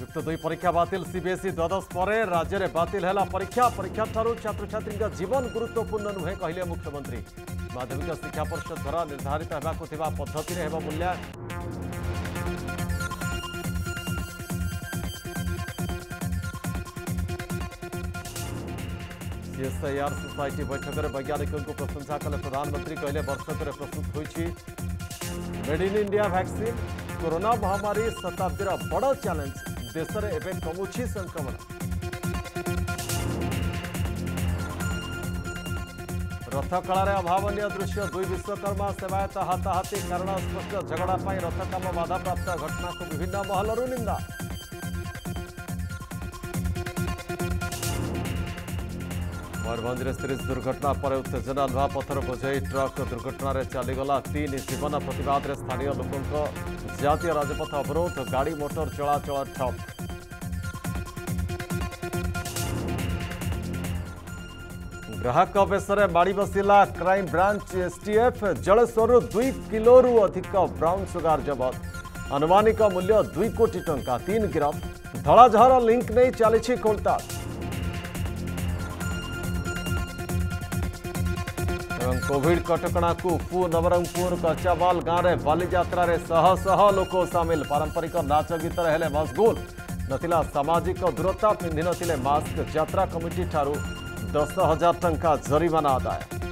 युक्त 2 परीक्षा बातिल सीबीएसई द्वादश पर राज्य में बातिल है परीक्षा परीक्षा ठारू छात्र छात्री जीवन गुरुत्वपूर्ण नुहे कहले मुख्यमंत्री। माध्यमिक शिक्षा परिषद द्वारा निर्धारित होगा पद्धति में मूल्यांकन। सीएसआईआर सोसाइटी बैठक में वैज्ञानिकों को प्रशंसा कले प्रधानमंत्री कहले वर्षक प्रस्तुत होइछि made in India vaccine. Corona महामारी शताब्दीर बड़ चैलेंज देश में एवं कमुछि संक्रमण। रथ कलार अभावनीय दृश्य 2 विश्वकर्मा सेवायत हाथाहाथी कारण स्पष्ट झगड़ा रथ काम बाधाप्राप्त घटना को विभिन्न महलरू निंदा। मयूरभंज सीरीज दुर्घटना पर उत्तेजना लुहा पत्थर बोझई ट्रक दुर्घटन चलीगला 3 जीवन प्रतिवाद में स्थानीय लोकों जातीय राजपथ अवरोध गाड़ी मोटर चलाचल ठप। ग्राहक बेस माड़ी बसिला crime branch STF Jaleswar 2 kilo अधिक ब्राउन सुगार जबत अनुमानिक मूल्य 2 कोटी टंका 3 गिरफ। धलाझर लिंक नहीं चली खोलताड़। कोविड कटकणा को पु नवरंगपुर कच्चावाल गाँव में बालीजात्रा रे शह शह लोक सामिल पारंपरिक नाच गीत हेले मशगुल नथिला सामाजिक दूरता पिंधि नथिले मास्क। यात्रा कमिटी ठारू 10,000 टंका जरिमाना आदाय।